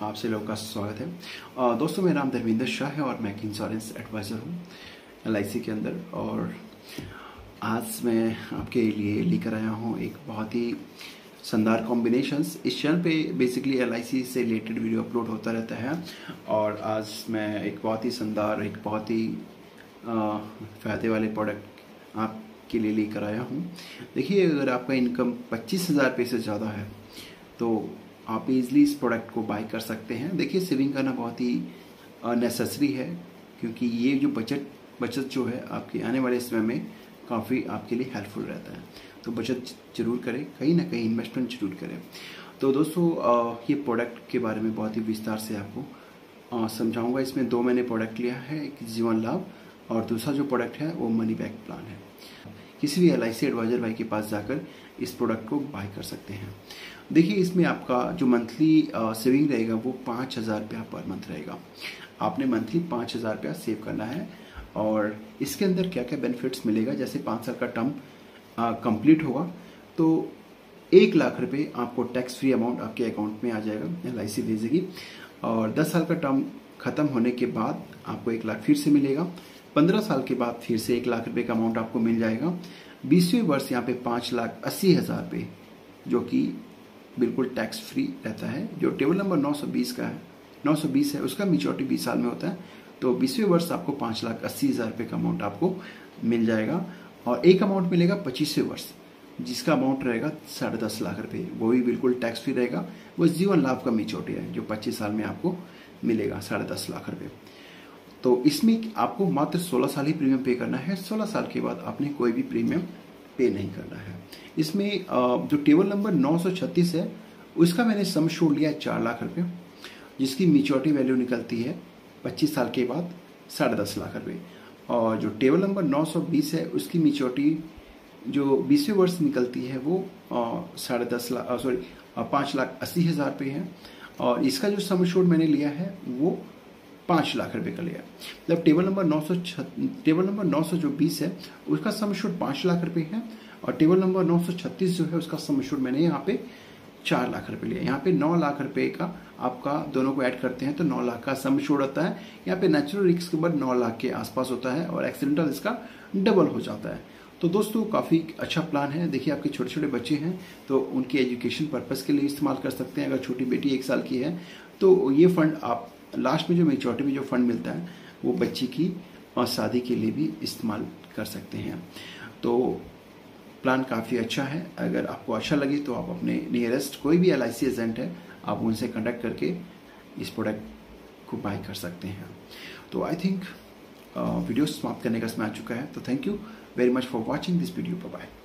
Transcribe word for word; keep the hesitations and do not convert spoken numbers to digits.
आप से लोगों का स्वागत है। अ, दोस्तों, मेरा नाम धर्मेंद्र शाह है और मैं एक इंश्योरेंस एडवाइज़र हूँ एल आई सी के अंदर। और आज मैं आपके लिए लेकर आया हूँ एक बहुत ही शानदार कॉम्बिनेशंस। इस चैनल पे बेसिकली एल आई सी से रिलेटेड वीडियो अपलोड होता रहता है और आज मैं एक बहुत ही शानदार, एक बहुत ही फ़ायदे वाले प्रोडक्ट आपके लिए लेकर आया हूँ। देखिए, अगर आपका इनकम पच्चीस हज़ार रुपये से ज़्यादा है तो आप इजली इस प्रोडक्ट को बाय कर सकते हैं। देखिए, सेविंग करना बहुत ही नेसेसरी है क्योंकि ये जो बचत बचत जो है आपके आने वाले समय में काफ़ी आपके लिए हेल्पफुल रहता है। तो बचत जरूर करें, कहीं ना कहीं इन्वेस्टमेंट जरूर करें। तो दोस्तों, ये प्रोडक्ट के बारे में बहुत ही विस्तार से आपको समझाऊंगा। इसमें दो मैंने प्रोडक्ट लिया है, एक जीवन लाभ और दूसरा जो प्रोडक्ट है वो मनी बैक प्लान है। किसी भी एल आई सी एडवाइजर भाई के पास जाकर इस प्रोडक्ट को बाय कर सकते हैं। देखिए, इसमें आपका जो मंथली सेविंग रहेगा वो पाँच हज़ार रुपया पर मंथ रहेगा। आपने मंथली पाँच हज़ार रुपया सेव करना है और इसके अंदर क्या क्या बेनिफिट्स मिलेगा, जैसे पाँच साल का टर्म कंप्लीट होगा तो एक लाख रुपए आपको टैक्स फ्री अमाउंट आपके अकाउंट में आ जाएगा, एल आई सी भेजेगी। और दस साल का टर्म खत्म होने के बाद आपको एक लाख फिर से मिलेगा। पंद्रह साल के बाद फिर से एक लाख रुपए का अमाउंट आपको मिल जाएगा। बीसवें वर्ष यहाँ पे पाँच लाख अस्सी हज़ार रुपये जो कि बिल्कुल टैक्स फ्री रहता है। जो टेबल नंबर नौ सौ बीस का है, नौ सौ बीस है, उसका मेच्योरिटी बीस साल में होता है। तो बीसवें वर्ष आपको पाँच लाख अस्सी हज़ार रुपये का अमाउंट आपको मिल जाएगा। और एक अमाउंट मिलेगा पच्चीसवें वर्ष, जिसका अमाउंट रहेगा साढ़े दस लाख रुपये, वो भी बिल्कुल टैक्स फ्री रहेगा। वो जीवन लाभ का मेच्योरिटी है जो पच्चीस साल में आपको मिलेगा, साढ़े दस लाख रुपये। तो इसमें आपको मात्र सोलह साल ही प्रीमियम पे करना है। सोलह साल के बाद आपने कोई भी प्रीमियम पे नहीं करना है। इसमें जो टेबल नंबर नौ सौ छत्तीस है उसका मैंने सम एश्योर्ड लिया है चार लाख रुपये, जिसकी मेच्योरिटी वैल्यू निकलती है पच्चीस साल के बाद साढ़े दस लाख रुपये। और जो टेबल नंबर नौ सौ बीस है उसकी मेच्योरिटी जो बीसवें वर्ष निकलती है वो साढ़े दस लाख सॉरी पाँच लाख अस्सी हज़ार रुपये है। और इसका जो सम एश्योर्ड मैंने लिया है वो पाँच लाख रुपए का लिया। मतलब टेबल नंबर नौ सौ टेबल नंबर नौ सौ जो बीस है उसका सम एश्योर्ड पाँच लाख रुपए है और टेबल नंबर नौ सौ छत्तीस जो है उसका सम एश्योर्ड मैंने यहाँ पे चार लाख रुपए लिया। यहाँ पे नौ लाख रुपए का आपका दोनों को ऐड करते हैं तो नौ लाख का सम एश्योर्ड होता है। यहाँ पे नेचुरल रिस्क के बाद नौ लाख के आसपास होता है और एक्सीडेंटल इसका डबल हो जाता है। तो दोस्तों, काफ़ी अच्छा प्लान है। देखिए, आपके छोटे छोटे बच्चे हैं तो उनके एजुकेशन पर्पज़ के लिए इस्तेमाल कर सकते हैं। अगर छोटी बेटी एक साल की है तो ये फंड आप लास्ट में जो मेच्योरिटी में जो फंड मिलता है वो बच्ची की और शादी के लिए भी इस्तेमाल कर सकते हैं। तो प्लान काफ़ी अच्छा है। अगर आपको अच्छा लगे तो आप अपने नियरेस्ट कोई भी एल आई सी एजेंट है आप उनसे कनेक्ट करके इस प्रोडक्ट को बाय कर सकते हैं। तो आई थिंक वीडियो समाप्त करने का समय आ चुका है। तो thank you very much for watching this video. Bye bye.